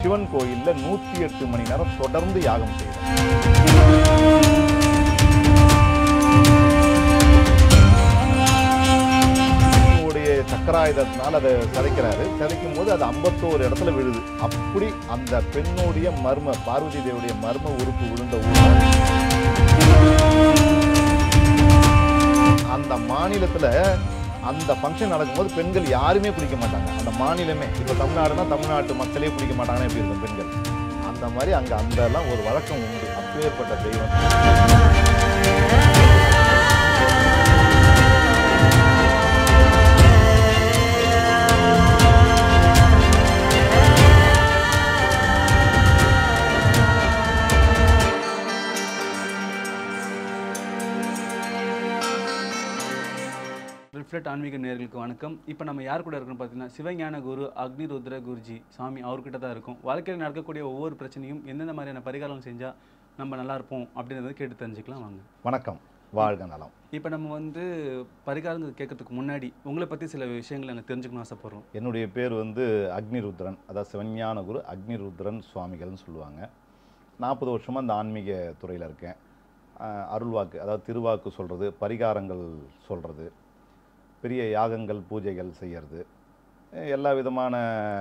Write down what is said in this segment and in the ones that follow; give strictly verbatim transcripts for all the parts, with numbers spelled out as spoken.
சிவன் கோயிலில் நூற்றி எட்டு மணி நேரம் தொடர்ந்து யாகம் செய்கிறார். சக்கராயுதத்தினால் அதை சிதைக்கிறாரு. சிதைக்கும் போது அது ஐம்பத்தோரு இடத்துல விழுது. அப்படி அந்த பெண்ணுடைய மர்ம பார்வதி தேவியுடைய மர்ம உறுப்பு விழுந்த ஊர் அந்த மாநிலத்தில் அந்த ஃபங்க்ஷன் நடக்கும்போது பெண்கள் யாருமே குளிக்க மாட்டாங்க. அந்த மாநிலமே இப்போ தமிழ்நாடுனா தமிழ்நாட்டு மக்களே குளிக்க மாட்டாங்கன்னா எப்படி இருக்கும் பெண்கள்? அந்த மாதிரி அங்கே அந்த எல்லாம் ஒரு வழக்கம் உண்டு. அப்பேற்பட்ட தெய்வம். ரிஃப்ளெக்ட் ஆன்மீக நேயர்களுக்கு வணக்கம். இப்போ நம்ம யார் கூட இருக்கோம்னு பார்த்தீங்கன்னா சிவஞான குரு அக்னிருத்ர குருஜி சாமி அவர்கிட்ட தான் இருக்கும். வாழ்க்கையில் நடக்கக்கூடிய ஒவ்வொரு பிரச்சனையும் எந்தெந்த மாதிரியான பரிகாரம் செஞ்சால் நம்ம நல்லா இருப்போம் அப்படின்றத கேட்டு தெரிஞ்சுக்கலாம் வாங்க. வணக்கம், வாழ்க நலம். இப்போ நம்ம வந்து பரிகாரங்கள் கேட்கறதுக்கு முன்னாடி உங்களை பற்றி சில விஷயங்களை நாங்கள் தெரிஞ்சுக்கணும் ஆசைப்படுறோம். என்னுடைய பேர் வந்து அக்னிருத்ரன், அதாவது சிவஞான குரு அக்னிருத்ரன் சுவாமிகள்னு சொல்லுவாங்க. நாற்பது வருஷமாக அந்த ஆன்மீக துறையில் இருக்கேன். அருள்வாக்கு, அதாவது திருவாக்கு சொல்கிறது, பரிகாரங்கள் சொல்கிறது, பெரிய யாகங்கள் பூஜைகள் செய்கிறது, எல்லா விதமான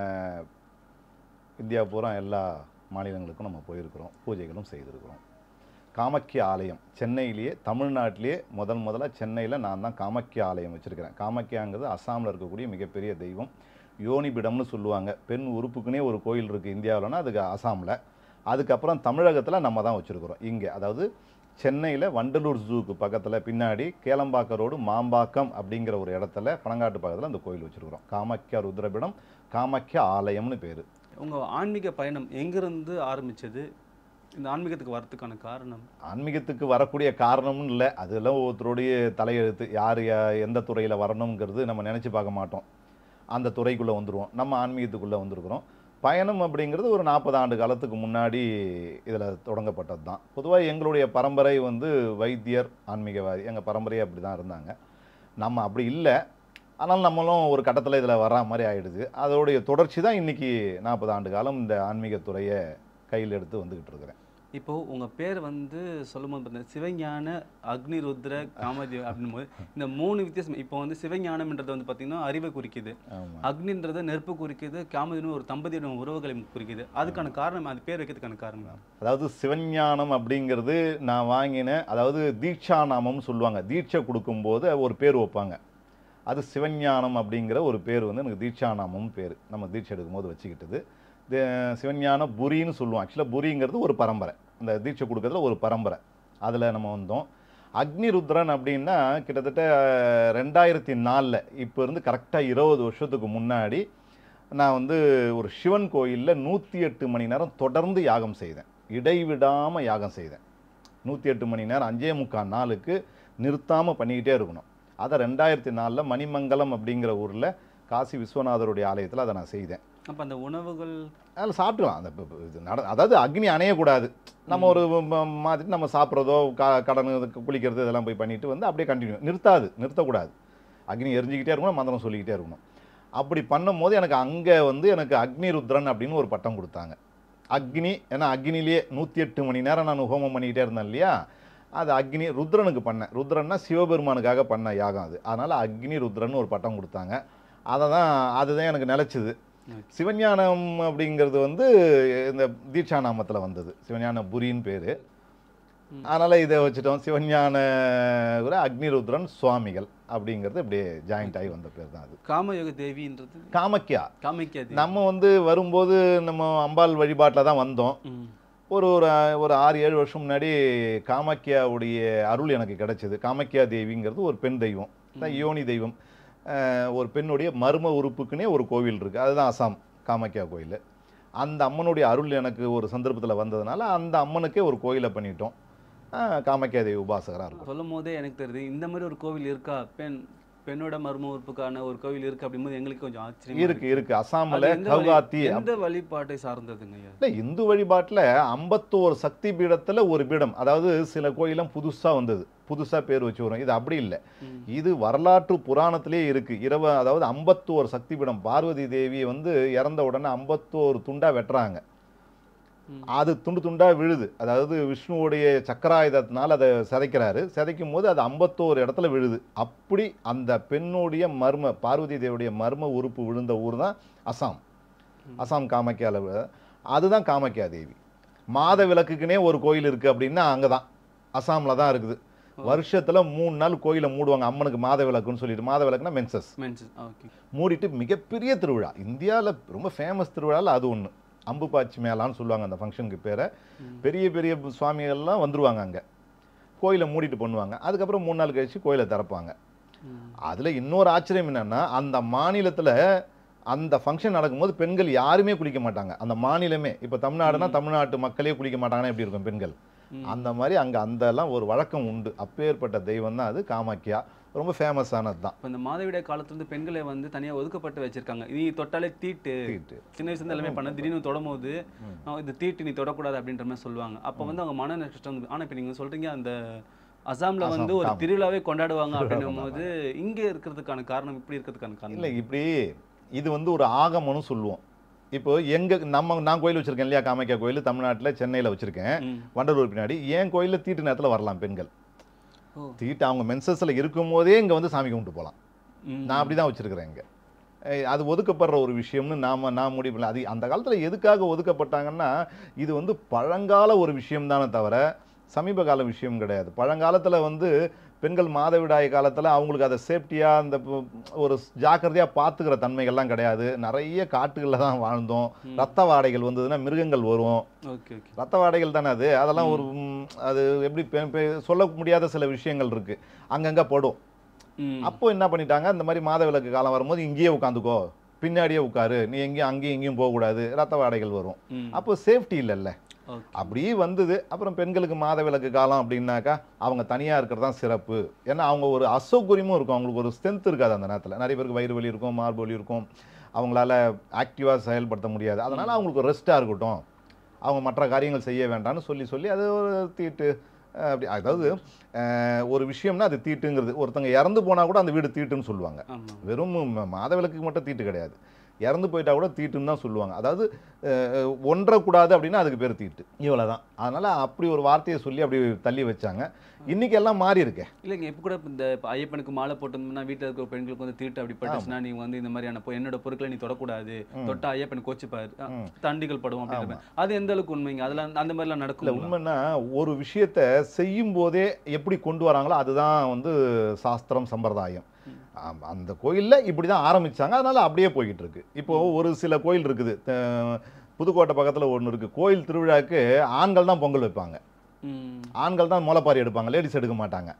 இந்தியா பூரா எல்லா மாநிலங்களுக்கும் நம்ம போயிருக்கிறோம், பூஜைகளும் செய்திருக்கிறோம். காமக்கிய ஆலயம் சென்னையிலேயே, தமிழ்நாட்டிலேயே முதல் முதலாக சென்னையில் நான் தான் காமக்கிய ஆலயம் வச்சுருக்கிறேன். காமக்கியாங்கிறது அஸ்ஸாமில் இருக்கக்கூடிய மிகப்பெரிய தெய்வம். யோனிபிடம்னு சொல்லுவாங்க. பெண் உறுப்புக்குனே ஒரு கோயில் இருக்குது இந்தியாவில்னா அதுக்கு அஸ்ஸாமில். அதுக்கப்புறம் தமிழகத்தில் நம்ம தான் வச்சுருக்கிறோம் இங்கே. அதாவது சென்னையில் வண்டலூர் ஜூக்கு பக்கத்தில் பின்னாடி கேளம்பாக்க ரோடு மாம்பாக்கம் அப்படிங்கிற ஒரு இடத்துல பனங்காட்டு பக்கத்தில் அந்த கோயில் வச்சுருக்கிறோம். காமக்கியா ருத்ரபிடம், காமக்கியா ஆலயம்னு பேர். உங்கள் ஆன்மீக பயணம் எங்கேருந்து ஆரம்பித்தது? இந்த ஆன்மீகத்துக்கு வரத்துக்கான காரணம்? ஆன்மீகத்துக்கு வரக்கூடிய காரணம்னு இல்லை, அதெல்லாம் ஒருத்தருடைய தலையெழுத்து. யார் எந்த துறையில் வரணுங்கிறது நம்ம நினச்சி பார்க்க மாட்டோம். அந்த துறைக்குள்ளே வந்துடுவோம். நம்ம ஆன்மீகத்துக்குள்ளே வந்திருக்கிறோம். பயணம் அப்படிங்கிறது ஒரு நாற்பது ஆண்டு காலத்துக்கு முன்னாடி இதில் தொடங்கப்பட்டது தான். பொதுவாக எங்களுடைய பரம்பரை வந்து வைத்தியர், ஆன்மீகவாதி. எங்கள் பரம்பரையே அப்படி தான் இருந்தாங்க. நம்ம அப்படி இல்லை, ஆனால் நம்மளும் ஒரு கட்டத்தில் இதில் வரா மாதிரி ஆகிடுது. அதோடைய தொடர்ச்சி தான் இன்றைக்கி நாற்பது ஆண்டு காலம் இந்த ஆன்மீகத்துறையை கையில் எடுத்து வந்துக்கிட்டு இருக்கிறேன். இப்போது உங்கள் பேர் வந்து சொல்லும் போது பார்த்தீங்கன்னா சிவஞான அக்னிருத்ர காமதேவி அப்படின் போது இந்த மூணு வித்தியாசம். இப்போ வந்து சிவஞானம்ன்றது வந்து பார்த்திங்கன்னா அறிவை குறிக்குது, அக்னின்றது நெருப்பு குறிக்குது, காமதேவி ஒரு தம்பதியோட உறவுகளை குறிக்குது. அதுக்கான காரணம், அது பேர் வைக்கிறதுக்கான காரணம்? அதாவது சிவஞானம் அப்படிங்கிறது நான் வாங்கினேன். அதாவது தீட்சா நாமம்னு சொல்லுவாங்க. தீட்சை கொடுக்கும்போது ஒரு பேர் வைப்பாங்க. அது சிவஞானம் அப்படிங்கிற ஒரு பேர் வந்து எனக்கு தீட்சா நாமம் பேர். நம்ம தீட்சை எடுக்கும்போது வச்சுக்கிட்டது சிவஞான புரின்னு சொல்லுவோம். ஆக்சுவலாக புரிங்கிறது ஒரு பரம்பரை, இந்த தீட்சை கொடுக்கறதுல ஒரு பரம்பரை. அதில் நம்ம வந்தோம். அக்னிருத்ரன் அப்படின்னா கிட்டத்தட்ட ரெண்டாயிரத்தி நாலில் இப்போ இருந்து கரெக்டாக இருபது வருஷத்துக்கு முன்னாடி நான் வந்து ஒரு சிவன் கோயிலில் நூற்றி எட்டு மணி நேரம் தொடர்ந்து யாகம் செய்தேன். இடைவிடாமல் யாகம் செய்தேன். நூற்றி எட்டு மணி நேரம் அஞ்சே முக்கால் நாளுக்கு நிறுத்தாமல் பண்ணிக்கிட்டே இருக்கணும். அதை ரெண்டாயிரத்தி நாலில் மணிமங்கலம் அப்படிங்கிற ஊரில் காசி விஸ்வநாதருடைய ஆலயத்தில் அதை நான் செய்தேன். அப்போ அந்த உணவுகள் அதில் சாப்பிட்டுக்கலாம். அந்த இது நட அதாவது அக்னி அணையக்கூடாது. நம்ம ஒரு மாதிரி நம்ம சாப்பிட்றதோ க கடன் குளிக்கிறது இதெல்லாம் போய் பண்ணிட்டு வந்து அப்படியே கண்டினியூ, நிறுத்தாது, நிறுத்தக்கூடாது. அக்னி எரிஞ்சிக்கிட்டே இருக்கணும், மந்திரம் சொல்லிக்கிட்டே இருக்கணும். அப்படி பண்ணும் போது எனக்கு அங்கே வந்து எனக்கு அக்னிருத்ரன் அப்படின்னு ஒரு பட்டம் கொடுத்தாங்க. அக்னி, ஏன்னா அக்னிலேயே நூற்றி எட்டு மணி நேரம் நான் ஹோமம் பண்ணிக்கிட்டே இருந்தேன் இல்லையா, அது அக்னி ருத்ரனுக்கு பண்ணேன். ருத்ரன்னா சிவபெருமானுக்காக பண்ண யாகம் அது. அதனால் அக்னி ருத்ரன் ஒரு பட்டம் கொடுத்தாங்க. அதை தான் அதுதான் எனக்கு நிலச்சிது. சிவஞானம் அப்படிங்கிறது வந்து இந்த தீட்சா நாமத்தில் வந்தது. சிவஞான புரின்னு பேர். அதனால் இதை வச்சுட்டோம். சிவஞான அக்னிருத்ரன் சுவாமிகள் அப்படிங்கிறது இப்படியே ஜாயிண்ட் ஆகி வந்த பேர் தான் அது. காமயோக தேவின்றது காமக்கியா. காமக்கியா நம்ம வந்து வரும்போது நம்ம அம்பாள் வழிபாட்டில் தான் வந்தோம். ஒரு ஒரு ஒரு ஆறு ஏழு வருஷம் முன்னாடி காமக்கியாவுடைய அருள் எனக்கு கிடைச்சிது. காமக்கியா தேவிங்கிறது ஒரு பெண் தெய்வம், யோனி தெய்வம். ஒரு பெண்ணுடைய மர்ம உறுப்புக்குன்னே ஒரு கோவில் இருக்குது. அதுதான் அசாம் காமக்கியா கோயில். அந்த அம்மனுடைய அருள் எனக்கு ஒரு சந்தர்ப்பத்தில் வந்ததுனால அந்த அம்மனுக்கே ஒரு கோயிலை பண்ணிட்டோம். காமக்கியா தேவி உபாசகராக இருக்கும். சொல்லும் போதே எனக்கு தெரியுது இந்த மாதிரி ஒரு கோவில் இருக்கா, பெண் பெண்ணோட மர்ம உறுப்புக்கான ஒரு கோவில் இருக்கு அப்படிங்கும்போது எங்களுக்கு கொஞ்சம் ஆச்சரியம் இருக்கு. இருக்கு அசாமில் கவுகாத்தி. எந்த வழிபாட்டை சார்ந்ததுங்க? இல்லை, இந்து வழிபாட்டில் ஐம்பத்தோரு சக்தி பீடத்தில் ஒரு பீடம். அதாவது சில கோயிலும் புதுசாக வந்தது, புதுசாக பேர் வச்சு வரும். இது அப்படி இல்லை, இது வரலாற்று புராணத்திலே இருக்கு. இரவு அதாவது ஐம்பத்தோரு சக்தி பீடம். பார்வதி தேவி வந்து இறந்த உடனே ஐம்பத்தோரு துண்டா வெட்டுறாங்க. அது துண்டு துண்டாக விழுது. அதாவது விஷ்ணுவோடைய சக்கராயுதத்தினால் அதை சிதைக்கிறாரு. சிதைக்கும் போது அது ஐம்பத்தோரு இடத்துல விழுது. அப்படி அந்த பெண்ணுடைய மர்ம பார்வதி தேவியுடைய மர்ம உறுப்பு விழுந்த ஊர் தான் அசாம். அசாம் காமக்கியாவில் அதுதான் காமக்கியா தேவி. மாத விளக்குக்குனே ஒரு கோயில் இருக்குது அப்படின்னா அங்கே தான் அசாமில் தான் இருக்குது. வருஷத்தில் மூணு நாள் கோயிலை மூடுவாங்க அம்மனுக்கு மாத விளக்குன்னு சொல்லிட்டு. மாத விளக்குனா மென்சஸ் மூடிட்டு மிகப்பெரிய திருவிழா. இந்தியாவில் ரொம்ப ஃபேமஸ் திருவிழாவில் அது ஒன்று. அம்பு பாச்சி மேலான்னு சொல்லுவாங்க அந்த ஃபங்க்ஷனுக்கு பேரை. பெரிய பெரிய சுவாமிகள்லாம் வந்துருவாங்க அங்கே, கோயிலை மூடிட்டு பண்ணுவாங்க. அதுக்கப்புறம் மூணு நாள் கழிச்சு கோயிலை திறப்பாங்க. அதில் இன்னொரு ஆச்சரியம் என்னென்னா, அந்த மாநிலத்தில் அந்த ஃபங்க்ஷன் நடக்கும்போது பெண்கள் யாருமே குளிக்க மாட்டாங்க. அந்த மாநிலமே இப்போ தமிழ்நாடுனா தமிழ்நாட்டு மக்களே குளிக்க மாட்டாங்கன்னா எப்படி இருக்கும் பெண்கள்? அந்த மாதிரி அங்கே அந்த ஒரு வழக்கம் உண்டு. அப்பேற்பட்ட தெய்வம் தான் அது காமாக்கியா. ரொம்ப ஃபேமஸானது தான். இப்போ இந்த மாதவிடாய் காலத்துலேருந்து பெண்களை வந்து தனியாக ஒதுக்கப்பட்டு வச்சிருக்காங்க. நீ தொட்டாலே தீட்டு, சின்ன வயசுல எல்லாமே பண்ண, திடீர்னு தொடரும்போது இது தீட்டு நீ தொடக்கூடாது அப்படின்ற மாதிரி சொல்லுவாங்க. அப்போ வந்து அவங்க மன கஷ்டம் வந்து. ஆனால் இப்போ நீங்கள் சொல்கிறீங்க அந்த அசாம்ல வந்து ஒரு திருவிழாவே கொண்டாடுவாங்க அப்படின்னும் போது இங்கே இருக்கிறதுக்கான காரணம் இப்படி இருக்கிறதுக்கான காரணம் இல்லை. இப்படி இது வந்து ஒரு ஆகமம்னு சொல்லுவோம். இப்போ எங்க நம்ம நான் கோயில் வச்சிருக்கேன் இல்லையா, காமாக்கியா கோயில் தமிழ்நாட்டில் சென்னையில் வச்சிருக்கேன், வண்டலூர் பின்னாடி. என் கோயிலில் தீட்டு நேரத்தில் வரலாம் பெண்கள். தீட்டு அவங்க மென்சஸில் இருக்கும் போதே இங்கே வந்து சாமி கும்பிட்டு போகலாம். நான் அப்படி தான் வச்சுருக்கிறேன் இங்கே. அது ஒதுக்கப்படுற ஒரு விஷயம்னு நாம் நான் முடிவு பண்ணல. அது அந்த காலத்தில் எதுக்காக ஒதுக்கப்பட்டாங்கன்னா, இது வந்து பழங்கால ஒரு விஷயம் தானே தவிர சமீப கால விஷயம் கிடையாது. பழங்காலத்தில் வந்து பெண்கள் மாதவிடாய் காலத்தில் அவங்களுக்கு அதை சேஃப்டியாக அந்த ஒரு ஜாக்கிரதையாக பார்த்துக்கிற தன்மைகள்லாம் கிடையாது. நிறைய காட்டுகளில் தான் வாழ்ந்தோம். ரத்த வாடைகள் வந்ததுன்னா மிருகங்கள் வரும். ரத்த வாடைகள் தானே அது. அதெல்லாம் ஒரு அது எப்படி சொல்ல முடியாத சில விஷயங்கள் இருக்குது, அங்கங்கே படும். அப்போ என்ன பண்ணிட்டாங்க, இந்த மாதிரி மாதவிலக்கு காலம் வரும்போது இங்கேயே உட்காந்துக்கோ, பின்னாடியே உட்காரு, நீ எங்கேயும் அங்கேயும் எங்கேயும் போகக்கூடாது, ரத்த வாடைகள் வரும். அப்போ சேஃப்டி இல்லைல்ல, அப்படியே வந்தது. அப்புறம் பெண்களுக்கு மாதவிலக்கு காலம் அப்படின்னாக்கா அவங்க தனியாக இருக்கிறது தான் சிறப்பு. ஏன்னா அவங்க ஒரு அசௌகரியமும் இருக்கும், அவங்களுக்கு ஒரு ஸ்ட்ரென்த் இருக்காது அந்த நேரத்தில். நிறைய பேருக்கு வயிறு வலி இருக்கும், மார்பு வலி இருக்கும், அவங்களால ஆக்டிவாக செயல்படுத்த முடியாது. அதனால் அவங்களுக்கு ரெஸ்ட்டாக இருக்கட்டும், அவங்க மற்ற காரியங்கள் செய்ய வேண்டாம்னு சொல்லி சொல்லி அது ஒரு தீட்டு அப்படி. அதாவது ஒரு விஷயம்னா அது தீட்டுங்கிறது. ஒருத்தங்க இறந்து போனால் கூட அந்த வீடு தீட்டுன்னு சொல்லுவாங்க. வெறும் மாதவிலக்குக்கு மட்டும் தீட்டு கிடையாது, இறந்து போயிட்டா கூட தீட்டுன்னு தான் சொல்லுவாங்க. அதாவது ஒன்றக்கூடாது அப்படின்னா அதுக்கு பேர் தீட்டு, இவ்வளோ தான். அதனால் அப்படி ஒரு வார்த்தையை சொல்லி அப்படி தள்ளி வச்சாங்க. இன்னைக்கு எல்லாம் மாறி இருக்கேன். இல்லைங்க, இப்போ கூட இந்த ஐயப்பனுக்கு மாலை போட்டோம்னா வீட்டில் இருக்கிற பெண்களுக்கு வந்து தீட்டு அப்படி பட்டுச்சுன்னா நீ வந்து இந்த மாதிரியான என்னோட பொருட்களை நீ தொடக்கூடாது, தொட்டா ஐயப்பன் கோச்சிப்பாரு, தண்டிகள் படுவோம் அப்படின்ற மாதிரி. அது எந்த அளவுக்கு உண்மைங்க? அதெல்லாம் அந்த மாதிரிலாம் நடக்கும். உண்மைன்னா ஒரு விஷயத்தை செய்யும் போதே எப்படி கொண்டு வராங்களோ அதுதான் வந்து சாஸ்திரம் சம்பிரதாயம். அந்த கோயிலில் இப்படி தான் ஆரம்பித்தாங்க, அதனால் அப்படியே போய்கிட்டு இருக்கு. இப்போது ஒரு சில கோயில் இருக்குது, புதுக்கோட்டை பக்கத்தில் ஒன்று இருக்குது. கோயில் திருவிழாவுக்கு ஆண்கள் தான் பொங்கல் வைப்பாங்க, ஆண்கள் தான் முளைப்பாரி எடுப்பாங்க, லேடிஸ் எடுக்க மாட்டாங்க.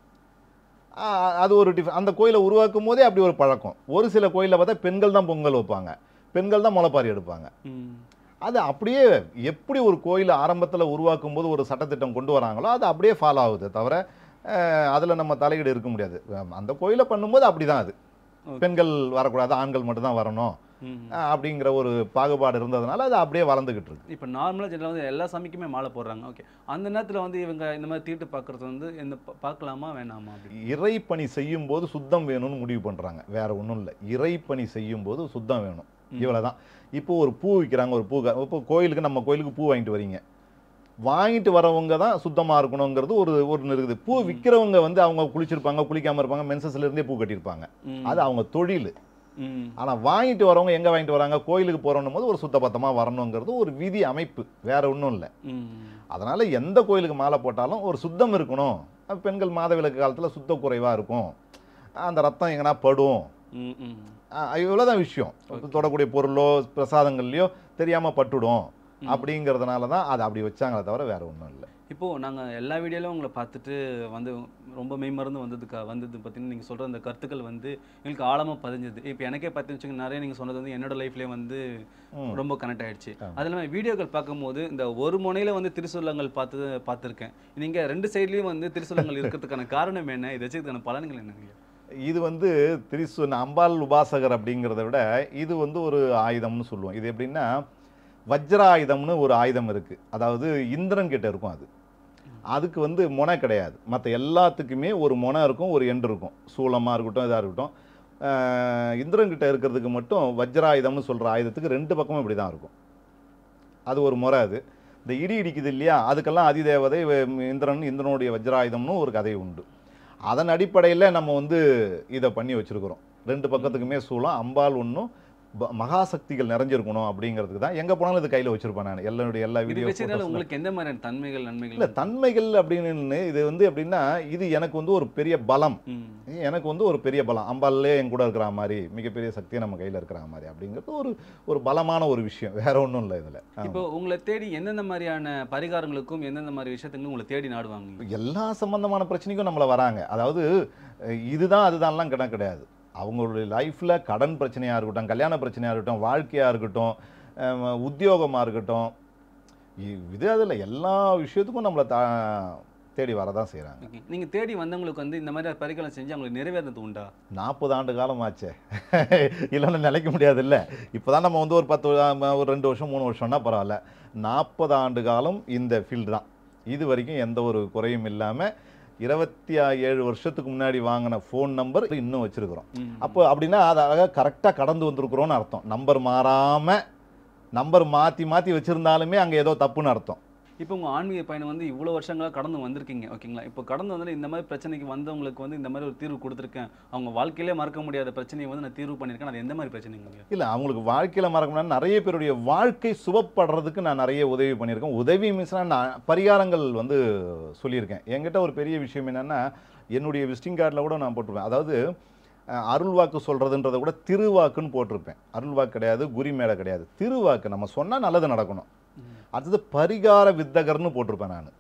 அது ஒரு டிஃப் அந்த கோயிலை உருவாக்கும் போதே அப்படி ஒரு பழக்கம். ஒரு சில கோயிலில் பார்த்தா பெண்கள் தான் பொங்கல் வைப்பாங்க, பெண்கள் தான் முளைப்பாரி எடுப்பாங்க. அது அப்படியே எப்படி ஒரு கோயில் ஆரம்பத்தில் உருவாக்கும் போது ஒரு சட்டத்திட்டம் கொண்டு வராங்களோ அது அப்படியே ஃபாலோ ஆகுது தவிர அதில் நம்ம தலையீடு இருக்க முடியாது. அந்த கோயிலை பண்ணும்போது அப்படி தான், அது பெண்கள் வரக்கூடாது, ஆண்கள் மட்டும்தான் வரணும் அப்படிங்கிற ஒரு பாகுபாடு இருந்ததுனால அது அப்படியே வளர்ந்துக்கிட்டு இருக்கு. இப்போ நார்மலாக ஜெனரலாக வந்து எல்லா சாமிக்குமே மாலை போடுறாங்க. ஓகே, அந்த நேரத்தில் வந்து இவங்க இந்த மாதிரி தீட்டு பார்க்குறது வந்து இந்த பார்க்கலாமா வேணாமா? இறைப்பணி செய்யும் போது சுத்தம் வேணும்னு முடிவு பண்ணுறாங்க, வேற ஒன்றும் இல்லை. இறைப்பணி செய்யும் போது சுத்தம் வேணும், இவ்வளோதான். இப்போ ஒரு பூ விற்கிறாங்க, ஒரு பூ, இப்போ கோயிலுக்கு நம்ம கோயிலுக்கு பூ வாங்கிட்டு வரீங்க, வாங்கிட்டு வரவங்க தான் சுத்தமாக இருக்கணுங்கிறது ஒரு ஒன்று இருக்குது. பூ விற்கிறவங்க வந்து அவங்க குளிச்சிருப்பாங்க, குளிக்காமல் இருப்பாங்க, மென்சஸ்ல இருந்தே பூ கட்டியிருப்பாங்க, அது அவங்க தொழில். ஆனால் வாங்கிட்டு வரவங்க எங்கே வாங்கிட்டு வராங்க, கோயிலுக்கு போகிறோன்னும் போது ஒரு சுத்தபத்தமாக வரணுங்கிறது ஒரு விதி அமைப்பு, வேற ஒன்றும் இல்லை. அதனால் எந்த கோயிலுக்கு மாலை போட்டாலும் ஒரு சுத்தம் இருக்கணும். பெண்கள் மாதவிலக்கு காலத்தில் சுத்த குறைவாக இருக்கும், அந்த ரத்தம் எங்கன்னா படும், இவ்வளோதான் விஷயம். தொடக்கூடிய பொருளோ பிரசாதங்கள்லையோ தெரியாமல் பட்டுடும் அப்படிங்கிறதுனால தான் அதை அப்படி வச்சாங்களே தவிர வேற ஒன்றும் இல்லை. இப்போது நாங்கள் எல்லா வீடியோலையும் உங்களை பார்த்துட்டு வந்து ரொம்ப மெய்மறந்து வந்ததுக்கா வந்தது பார்த்தீங்கன்னா நீங்கள் சொல்கிற அந்த கருத்துக்கள் வந்து எங்களுக்கு ஆழமாக பதிஞ்சது. இப்போ எனக்கே பார்த்து வச்சுக்கோங்க, நிறைய நீங்கள் சொன்னது வந்து என்னோட லைஃப்லேயே வந்து ரொம்ப கனெக்ட் ஆகிடுச்சு. அது இல்லாமல் வீடியோக்கள் பார்க்கும்போது இந்த ஒரு முனையில் வந்து திருச்சொல்லங்கள் பார்த்து பார்த்துருக்கேன். நீங்கள் ரெண்டு சைட்லேயும் வந்து திருச்சொல்லங்கள் இருக்கிறதுக்கான காரணம் என்ன, இதை வச்சுக்கான பலன்கள் என்னங்க? இது வந்து திரிசு அம்பாள் உபாசகர் அப்படிங்கிறத விட இது வந்து ஒரு ஆயுதம்னு சொல்லுவோம். இது எப்படின்னா வஜ்ராயுதம்னு ஒரு ஆயுதம் இருக்குது, அதாவது இந்திரன் கிட்ட இருக்கும். அது அதுக்கு வந்து முனை கிடையாது, மற்ற எல்லாத்துக்குமே ஒரு முனை இருக்கும், ஒரு எண்டு இருக்கும். சூளமாக இருக்கட்டும், இதாக இருக்கட்டும். இந்திரன் கிட்ட இருக்கிறதுக்கு மட்டும் வஜ்ராயுதம்னு சொல்கிற ஆயுதத்துக்கு ரெண்டு பக்கமும் இப்படி தான் இருக்கும். அது ஒரு முறை. அது இந்த இடி இடிக்குது இல்லையா, அதுக்கெல்லாம் அதிதேவதை வே- இந்திரன், இந்திரனுடைய வஜ்ராயுதம்னு ஒரு கதை உண்டு. அதன் அடிப்படையில் நம்ம வந்து இதை பண்ணி வச்சிருக்கிறோம். ரெண்டு பக்கத்துக்குமே சூலம், அம்பாள் ஒன்றும் மகாசக்திகள் நிறைஞ்சிருக்கணும் அப்படிங்கிறதுக்கு தான் எங்கே போனாலும் இது கையில் வச்சிருப்பேன் நான். எல்லாருடைய எல்லா இது வீடியோ வச்சதால உங்களுக்கு எந்த மாதிரியான தன்மைகள் இல்லை நன்மைகள்? தன்மைகள் அப்படின்னு இது வந்து எப்படின்னா, இது எனக்கு வந்து ஒரு பெரிய பலம், ம். எனக்கு வந்து ஒரு பெரிய பலம், அம்பாலே என் கூட இருக்கிற மாதிரி, மிகப்பெரிய சக்தியை நம்ம கையில் இருக்கிற மாதிரி அப்படிங்கிறது ஒரு ஒரு பலமான ஒரு விஷயம், வேற ஒன்றும் இல்லை இதில். இப்போ உங்களை தேடி எந்தெந்த மாதிரியான பரிகாரங்களுக்கும் எந்தெந்த மாதிரி விஷயத்துக்கும் உங்களை தேடி நாடுவாங்க? எல்லா சம்பந்தமான பிரச்சனைக்கும் நம்மளை வராங்க. அதாவது அஹ், இதுதான் அதுதான்லாம் கிட கிடையாது. அவங்களுடைய லைஃப்பில் கடன் பிரச்சனையாக இருக்கட்டும், கல்யாண பிரச்சனையாக இருக்கட்டும், வாழ்க்கையாக இருக்கட்டும், அஹ், உத்தியோகமாக இருக்கட்டும், இ- இது அதில் எல்லா விஷயத்துக்கும் நம்மளை தா தேடி வரதான் செய்கிறாங்க. ஓகே. நீங்க தேடி வந்தவங்களுக்கு வந்து இந்த மாதிரி பரிகாரம் செஞ்சு அவங்களுக்கு நிறைவேறது உண்டா? நாற்பது ஆண்டு காலம் ஆச்சே, இல்லைன்னு நினைக்க முடியாது. இல்லை இப்போ தான் நம்ம வந்து ஒரு பத்து வ- ஒரு ரெண்டு வருஷம் மூணு வருஷம்னா பரவாயில்ல, நாற்பது ஆண்டு காலம் இந்த ஃபீல்டு தான். இது வரைக்கும் எந்த ஒரு குறையும் இல்லாமல் இருபத்தி ஏழு வருஷத்துக்கு முன்னாடி வாங்கின ஃபோன் நம்பர் இன்னும் வச்சிருக்கிறோம். ம். அப்போ அப்படின்னா அதை அழகாக கரெக்டாக கடந்து வந்திருக்கிறோன்னு அர்த்தம். நம்பர் மாறாமல், நம்பர் மாற்றி மாற்றி வச்சுருந்தாலுமே அங்கே ஏதோ தப்புன்னு அர்த்தம். இப்போ உங்க ஆன்மீக பயணம் வந்து இவ்வளோ வருஷங்களாக கடந்து வந்திருக்கீங்க, ஓகேங்களா? இப்போ கடந்து வந்து இந்த மாதிரி பிரச்சனைக்கு வந்தவங்களுக்கு வந்து இந்த மாதிரி ஒரு தீர்வு கொடுத்துருக்கேன், அவங்க வாழ்க்கையிலே மறக்க முடியாத பிரச்சனையை வந்து நான் தீர்வு பண்ணியிருக்கேன், அது எந்த மாதிரி பிரச்சனைங்க? இல்லை, அவங்களுக்கு வாழ்க்கையில் மறக்க முடியாது. நிறைய பேருடைய வாழ்க்கை சுபப்படுறதுக்கு நான் நிறைய உதவி பண்ணியிருக்கேன். உதவி மீன்ஸ்னா நான் பரிகாரங்கள் வந்து சொல்லியிருக்கேன். என்கிட்ட ஒரு பெரிய விஷயம் என்னென்னா, என்னுடைய விசிட்டிங் கார்டில் கூட நான் போட்டிருப்பேன். அதாவது அஹ், அருள்வாக்கு சொல்கிறதுன்றதை கூட திருவாக்குன்னு போட்டிருப்பேன். அருள்வாக்கு கிடையாது, குறி மேலே கிடையாது, திருவாக்கு. நம்ம சொன்னால் நல்லது நடக்கணும். அடுத்தது பரிகார வித்தகர்னு போட்டிருப்பேன் நான்.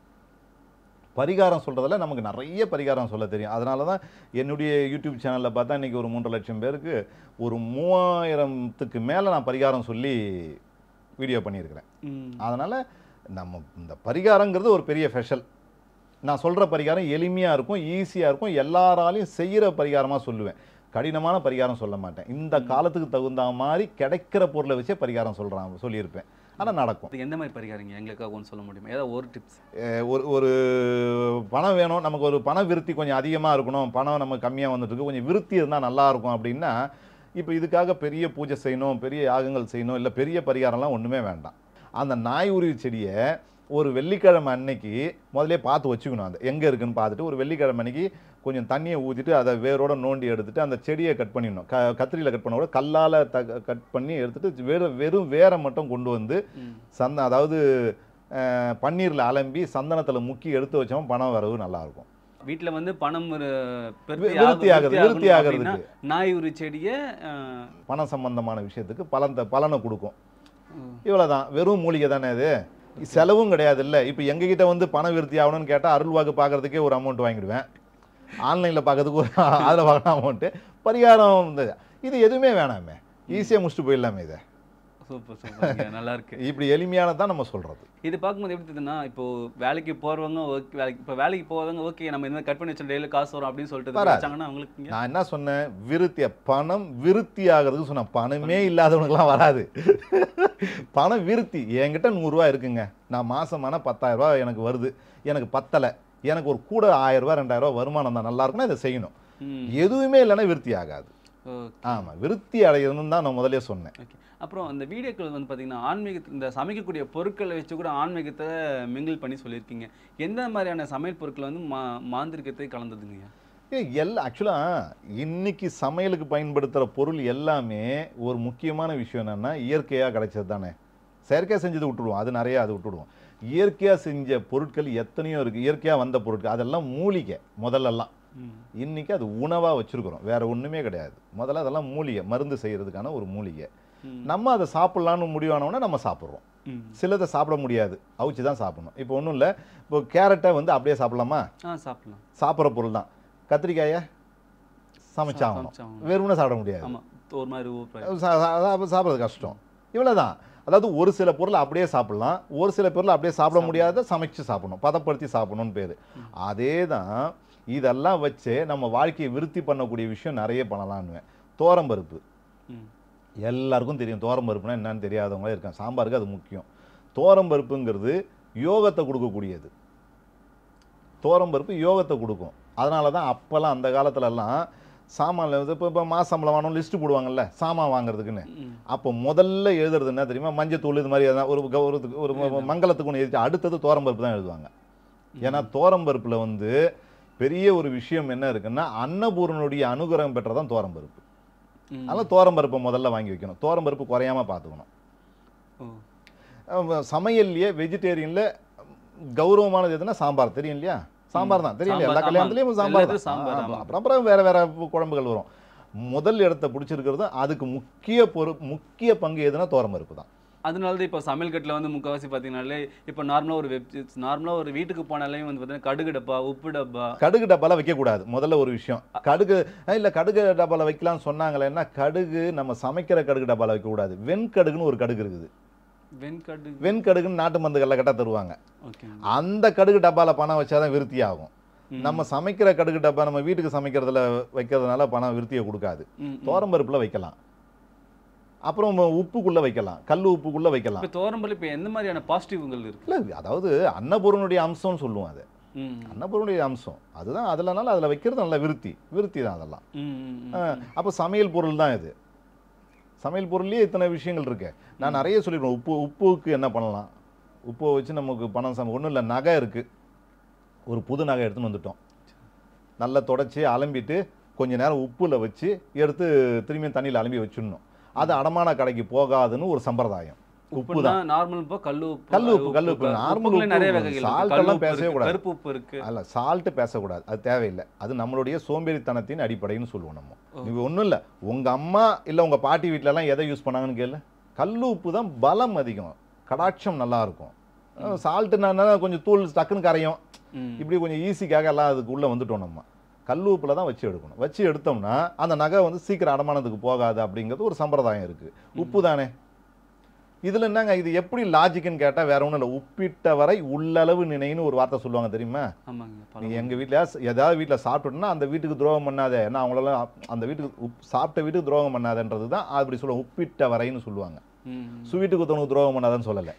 பரிகாரம் சொல்கிறதுல நமக்கு நிறைய பரிகாரம் சொல்ல தெரியும். அதனால தான் என்னுடைய யூடியூப் சேனலில் பார்த்தா இன்றைக்கி ஒரு மூன்றரை லட்சம் பேருக்கு ஒரு மூவாயிரத்துக்கு மேலே நான் பரிகாரம் சொல்லி வீடியோ பண்ணியிருக்கிறேன். ம். அதனால் நம்ம இந்த பரிகாரங்கிறது ஒரு பெரிய ஸ்பெஷல். நான் சொல்கிற பரிகாரம் எளிமையாக இருக்கும், ஈஸியாக இருக்கும், எல்லாராலையும் செய்கிற பரிகாரமாக சொல்லுவேன். கடினமான பரிகாரம் சொல்ல மாட்டேன். இந்த காலத்துக்கு தகுந்த மாதிரி கிடைக்கிற பொருளை வச்சே பரிகாரம் சொல்கிறான் சொல்லியிருப்பேன். ஆனால் நடக்கும். அது எந்த மாதிரி பரிகாரங்க எங்களுக்காக ஒன்று சொல்ல முடியுமா? ஏதாவது ஒரு டிப்ஸ்? அஹ் ஒரு ஒரு பணம் வேணும், நமக்கு ஒரு பண விருத்தி கொஞ்சம் அதிகமாக இருக்கணும், பணம் நம்ம கம்மியாக வந்துட்டு இருக்கு, கொஞ்சம் விருத்தி இருந்தால் நல்லாயிருக்கும் அப்படின்னா, இப்போ இதுக்காக பெரிய பூஜை செய்யணும், பெரிய யாகங்கள் செய்யணும், இல்லை பெரிய பரிகாரம்லாம் ஒன்றுமே வேண்டாம். அந்த நாய் உருவி செடியை ஒரு வெள்ளிக்கிழமை அன்னைக்கு முதலே பார்த்து வச்சுக்கணும். அந்த எங்கே இருக்குன்னு பார்த்துட்டு ஒரு வெள்ளிக்கிழமை அன்னைக்கு கொஞ்சம் தண்ணியை ஊற்றிட்டு அதை வேரோட நோண்டி எடுத்துட்டு அந்த செடியை கட் பண்ணிடணும். க கத்திரியில் கட் பண்ண கூட கல்லால் த கட் பண்ணி எடுத்துட்டு வெறும் வெறும் வேரை மட்டும் கொண்டு வந்து சந்த அதாவது அஹ், பன்னீரில் அலம்பி சந்தனத்தில் முக்கி எடுத்து வச்சோம், பணம் வரவு நல்லாயிருக்கும். வீட்டில் வந்து பணம் ஒரு வி- விருத்தி ஆகுது விருத்தி ஆகிறதுக்கு நாய் உரி செடியை பணம் சம்பந்தமான விஷயத்துக்கு பலன் த- பலனை கொடுக்கும். இவ்வளோதான், வெறும் மூலிகை தானே அது, செலவும் கிடையாது. இல்லை இப்போ எங்ககிட்ட வந்து பண விருத்தி ஆகணும்னு கேட்டால் அருள்வாக்கு பார்க்கறதுக்கே ஒரு அமௌண்ட் வாங்கிடுவேன், ஆன்லைனில் பார்க்கறதுக்கு ஒரு அதில் வாங்கின அமௌண்ட்டு, பரிகாரம் இந்த இது எதுவுமே வேணாமே, ஈஸியாக முடிச்சுட்டு போயிடலாமே. இதை சூப்பர் சூப்பர், நல்லா இருக்கு. இப்படி எளிமையானதான் நம்ம சொல்கிறது. இது பார்க்கும்போது எப்படி இருக்குதுன்னா, இப்போ வேலைக்கு போகிறவங்க ஓகே, வேலைக்கு இப்போ வேலைக்கு போகிறவங்க ஓகே நம்ம இந்த மாதிரி கட் பண்ணி வச்சு டெய்லி காசு வரும் அப்படின்னு சொல்லிட்டு வராது. வச்சாங்கன்னா அவங்களுக்கு இங்க நான் என்ன சொன்னேன், விருத்திய பணம் விருத்தி ஆகிறதுக்கு சொன்னேன். பணமே இல்லாதவனுக்குலாம் வராது. பணம் விருத்தி. என்கிட்ட நூறுரூவா இருக்குங்க, நான் மாசமான பத்தாயிரம் ரூபாய் எனக்கு வருது, எனக்கு பத்தலை, எனக்கு ஒரு கூட ஆயிரம் ரூபாய் ரெண்டாயிரம் ரூபாய் வருமானம் தான், நல்லா இருக்குன்னா இதை செய்யணும். ம். எதுவுமே இல்லைன்னா விருத்தி ஆகாது. ஓகே. ஆமாம், விருத்தி அடையணும்னு தான் நான் முதலே சொன்னேன். ஓகே. அப்புறம் அந்த வீடியோக்கள் வந்து பார்த்தீங்கன்னா ஆன்மீக இந்த சமைக்கக்கூடிய பொருட்களை வச்சு கூட ஆன்மீகத்தை மிங்கிள் பண்ணி சொல்லியிருக்கீங்க. எந்த மாதிரியான சமையல் பொருட்கள் வந்து மா மாந்திரிகத்தை கலந்ததுங்க? ஏ எல்லாம் ஆக்சுவலாக இன்னைக்கு சமையலுக்கு பயன்படுத்துகிற பொருள் எல்லாமே ஒரு முக்கியமான விஷயம் என்னென்னா, இயற்கையாக கிடைச்சது தானே. செயற்கையாக செஞ்சது விட்டுடுவோம், அது நிறையா அது விட்டுடுவோம். இயற்கையாக செஞ்ச பொருட்கள் எத்தனையோ இருக்குது, இயற்கையாக வந்த பொருட்கள், அதெல்லாம் மூலிகை முதல்லலாம். இன்னைக்கு அது உணவாக வச்சுருக்குறோம், வேற ஒன்றுமே கிடையாது. முதல்ல அதெல்லாம் மூலிகை, மருந்து செய்கிறதுக்கான ஒரு மூலிகை. நம்ம அதை சாப்பிட்லான்னு முடிவானோன்னா நம்ம சாப்பிட்றோம். சிலதை சாப்பிட முடியாது, அவிச்சு தான் சாப்பிடணும். இப்போ ஒன்றும் இல்லை, இப்போ கேரட்டை வந்து அப்படியே சாப்பிடலாமா? ஆ, சாப்பிடலாம். சாப்பிட்ற பொருள் தான். கத்திரிக்காயை சமைச்சாகணும், வெறும்னு சாப்பிட முடியாது, ஆமாம், ஒரு மாதிரி சாப்பிட்றது கஷ்டம். இவ்வளோதான். அதாவது ஒரு சில பொருளை அப்படியே சாப்பிடலாம், ஒரு சில பொருளை அப்படியே சாப்பிட முடியாத சமைச்சு சாப்பிடணும், பதப்படுத்தி சாப்பிடணும்னு பேர். அதே தான் இதெல்லாம் வச்சு நம்ம வாழ்க்கையை விருத்தி பண்ணக்கூடிய விஷயம் நிறைய பண்ணலான்னு. தோரம்பருப்பு எல்லாருக்கும் தெரியும், தோரம்பருப்புனா என்னன்னு தெரியாதவங்களே இருக்காங்க. சாம்பாருக்கு அது முக்கியம். தோரம்பருப்புங்கிறது யோகத்தை கொடுக்கக்கூடியது. தோரம்பருப்பு யோகத்தை கொடுக்கும். அதனால தான் அப்போல்லாம் அந்த காலத்துலலாம் சாமான்ல வந்து இப்போ இப்போ மாச சம்பளம் வாங்கணும் லிஸ்ட் போடுவாங்கல்ல சாமான் வாங்குறதுக்குன்னு. அப்போ முதல்ல எழுதுறது என்ன தெரியுமா, மஞ்சத்தூள் இது மாதிரி எதாவது ஒரு கௌரவத்துக்கு ஒரு மங்களத்துக்கு ஒன்று எழுதி அடுத்தது தோரம்பருப்பு தான் எழுதுவாங்க. ஏன்னா தோரம்பருப்புல வந்து பெரிய ஒரு விஷயம் என்ன இருக்குன்னா அன்னபூரனுடைய அனுகிரகம் பெற்றதான் தோரம்பருப்பு. அதனால தோரம்பருப்பை முதல்ல வாங்கி வைக்கணும். தோரம்பருப்பு குறையாம பார்த்துக்கணும். சமையல்லையே வெஜிடேரியன்ல கௌரவமானது எதுனா சாம்பார் தெரியும் இல்லையா, சாம்பார் தான் தெரியும் இல்லையா, எல்லா கல்யாணத்துலேயும் சாம்பார் தான். அப்புறம் அப்புறம் வேற வேற குழம்புகள் வரும். முதல் இடத்தை பிடிச்சிருக்கிறது அதுக்கு முக்கிய பொரு முக்கிய பங்கு எதுனா தோரம்பருப்பு தான். அதனால தான் இப்போ சமையல் கட்டில் வந்து முக்கால்வாசி பார்த்தீங்கன்னாலே இப்போ நார்மலாக ஒரு வெப் நார்மலாக ஒரு வீட்டுக்கு போனாலே வந்து பார்த்தீங்கன்னா கடுகு டப்பா உப்பு டப்பா கடுகு டப்பாலாம் வைக்கக்கூடாது. முதல்ல ஒரு விஷயம் கடுகு இல்லை கடுகு டப்பாவில் வைக்கலாம்னு சொன்னாங்களேன்னா கடுகு நம்ம சமைக்கிற கடுகு டப்பாவில் வைக்கக்கூடாது. வெண்கடுகுன்னு ஒரு கடுகு இருக்குது. வெண்கடுகு வெண்கடுகுன்னு நாட்டு மருந்துகளில் கட்ட தருவாங்க. அந்த கடுகு டப்பாவில் பணம் வச்சாதான் விருத்தி ஆகும். நம்ம சமைக்கிற கடுகு டப்பா நம்ம வீட்டுக்கு சமைக்கிறதுல வைக்கிறதுனால பணம் விருத்தியை கொடுக்காது. தோரம்பருப்புல வைக்கலாம், அப்புறம் உப்புக்குள்ள வைக்கலாம், கல் உப்புக்குள்ள வைக்கலாம். தோரம்பருப்பு இப்போ எந்த மாதிரியான பாசிட்டிவ்கள் இருக்கு? இல்லை அதாவது அன்னபூரனுடைய அம்சம்னு சொல்லுவோம். அது அன்னபூரனுடைய அம்சம் அதுதான். அதுலனால அதில் வைக்கிறது நல்ல விருத்தி விருத்தி தான் அதெல்லாம். அப்போ சமையல் பொருள் தான் இது. சமையல் பொருள்லேயே இத்தனை விஷயங்கள் இருக்கு. நான் நிறைய சொல்லிடுவேன். உப்பு உப்புக்கு என்ன பண்ணலாம், உப்பை வச்சு நமக்கு பணம் சம ஒன்றும் இல்லை. நகை இருக்குது, ஒரு புது நகை எடுத்துன்னு வந்துட்டோம், நல்லா தொடச்சி அலம்பிட்டு கொஞ்ச நேரம் உப்பில் வச்சு எடுத்து திரும்பியும் தண்ணியில் அலம்பி வச்சிடணும். அது அடமான கடைக்கு போகாதுன்னு ஒரு சம்பிரதாயம். உப்பு தான் நார்மல். இப்போ கல் உப்பு கல் உப்பு கல் உப்பு நார்மல் நிறைய வகைகள். சால்ட்டெல்லாம் பேசவே கூடாது. கருப்பு உப்பு இருக்கு அல்ல, சால்ட்டு பேசக்கூடாது, அது தேவையில்லை. அது நம்மளுடைய சோம்பேறித்தனத்தின் அடிப்படைன்னு சொல்லுவோம் நம்ம. இது ஒன்றும் இல்லை, உங்கள் அம்மா இல்லை உங்கள் பாட்டி வீட்டிலலாம் எதை யூஸ் பண்ணாங்கன்னு கேளு, கல் உப்பு தான் பலம் அதிகம், கடாட்சம் நல்லா இருக்கும். சால்ட்டுனா கொஞ்சம் தூள் டக்குன்னு கரையும், இப்படி கொஞ்சம் ஈஸிக்காக எல்லாம் அதுக்கு உள்ளே வந்துட்டோம். நம்ம கல் உப்பில் தான் வச்சு எடுக்கணும். வச்சு எடுத்தோம்னா அந்த நகை வந்து சீக்கிரம் அடமானதுக்கு போகாது அப்படிங்கிறது ஒரு சம்பிரதாயம் இருக்குது. உப்பு தானே இதில் என்னங்க, இது எப்படி லாஜிக்குன்னு கேட்டால் வேற ஒன்றும் இல்லை. உப்பிட்ட வரை உள்ளளவு நினைன்னு ஒரு வார்த்தை சொல்லுவாங்க தெரியுமா? நீங்கள் எங்கள் வீட்டில் ஏதாவது வீட்டில் சாப்பிட்டோன்னா அந்த வீட்டுக்கு துரோகம் பண்ணாதே, ஏன்னா அவங்களெல்லாம் அந்த வீட்டுக்கு உப் சாப்பிட்ட வீட்டுக்கு துரோகம் பண்ணாதன்றது தான் அப்படி சொல்லுவாங்க. உப்பிட்ட வரைன்னு சொல்லுவாங்க. சுவீட்டுக்கு ஒருத்தவனுக்கு துரோகம் பண்ணாதான்னு சொல்லலை.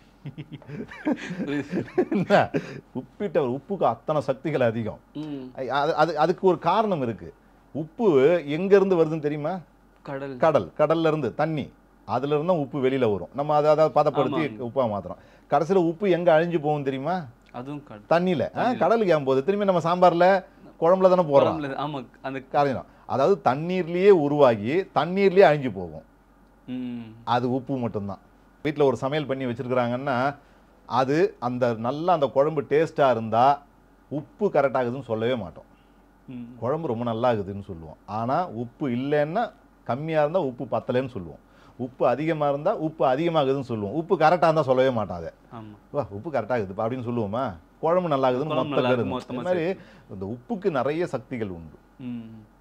உப்பிட்ட உப்புக்கு அத்தனை சக்திகள் அதிகம். அது அதுக்கு ஒரு காரணம் இருக்கு. உப்பு எங்க இருந்து வருதுன்னு தெரியுமா? கடல் கடல் கடல்ல இருந்து தண்ணி, அதுல இருந்தா உப்பு வெளியில வரும். நம்ம அதை அதாவது பதப்படுத்தி உப்பா மாத்திரம். கடைசியில உப்பு எங்க அழிஞ்சு போகும் தெரியுமா? அதுவும் தண்ணியில. கடலுக்கு ஏன் போகுது? திரும்பி நம்ம சாம்பார்ல குழம்புல தானே போறோம். அந்த காரணம் அதாவது தண்ணீர்லயே உருவாகி தண்ணீர்லயே அழிஞ்சு போகும். அது உப்பு மட்டும்தான். வீட்டில் ஒரு சமையல் பண்ணி வச்சிருக்கிறாங்கன்னா அது அந்த நல்லா அந்த குழம்பு டேஸ்டா இருந்தா உப்பு கரெக்டாகுதுன்னு சொல்லவே மாட்டோம். குழம்பு ரொம்ப நல்லா ஆகுதுன்னு சொல்லுவோம். ஆனா உப்பு இல்லைன்னா கம்மியா இருந்தா உப்பு பத்தலைன்னு சொல்லுவோம். உப்பு அதிகமா இருந்தா உப்பு அதிகமாகுதுன்னு சொல்லுவோம். உப்பு கரெக்டா இருந்தா சொல்லவே மாட்டாங்க. வா உப்பு கரெக்டா இருக்குது அப்படின்னு சொல்லுவோமா? குழம்பு நல்லா ஆகுதுன்னு மொத்த பேர். இந்த மாதிரி இந்த உப்புக்கு நிறைய சக்திகள் உண்டு.